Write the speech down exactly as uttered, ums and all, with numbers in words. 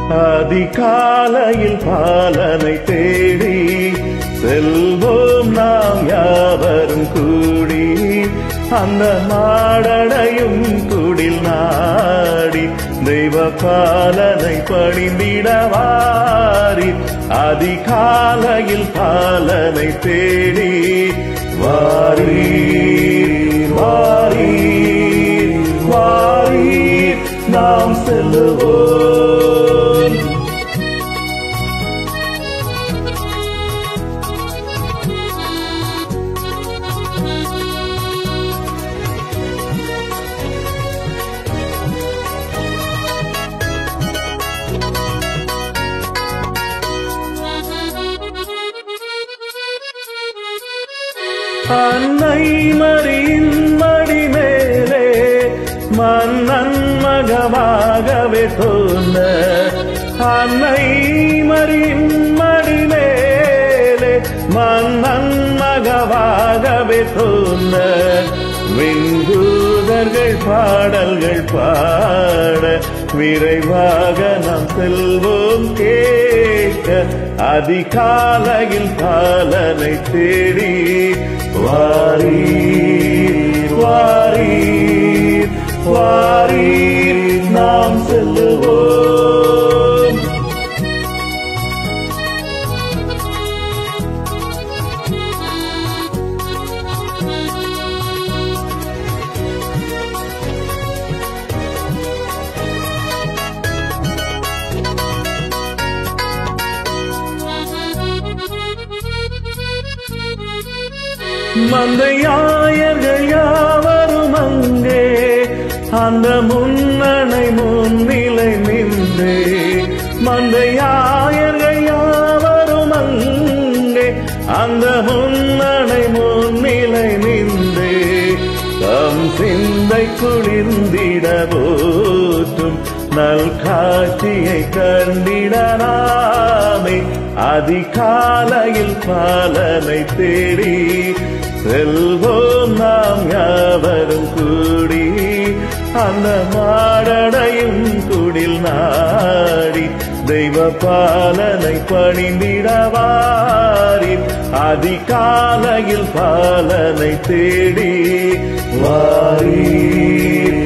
அதிகாலையில் பாலனை தேடி செல்வோம் நாம் யாவரும் கூடி அந்த மாடடையும் குடில் நாடி தெய்வ பாலனை பணிந்திடவாரி அதிகாலையில் பாலனை தேடி வாரீர் வாரீர் வாரீர் நாம் செல்லுவோம். அன்னை மரியின் மடி மேலே மன்னன் மகமாகவே தோன்ற அன்னை மரியின் மடி மேலே மன்னன் மகமாகவே தோன்ற விண்தூதர்கள் பாடல்கள் பாட விரைவாக நாம் செல்வோம் கேட்க அதிகாலையில் பாலனை தேடி வாரீர் வாரீர் வாரீர் நாம் செல்லுவோம். மந்தையாயர்கள் யாவரும் அங்கே அந்த முன்னணை முன்னிலை நின்றே மந்தையாயர்கள் யாவரும் அங்கே அந்த முன்னணை முன்னிலை நின்றே தம் சிந்தை குளிர்ந்திட போற்றும் நல் காட்சியை கண்டிடனாமே அதிகாலையில் பாலனை தேடி செல்வோம் நாம் யாவரும் கூடி அந்த மாடடையும் குடில் நாடி தெய்வ பாலனை பணிந்திடவாரி அதிகாலையில் பாலனை தேடி வாரீர்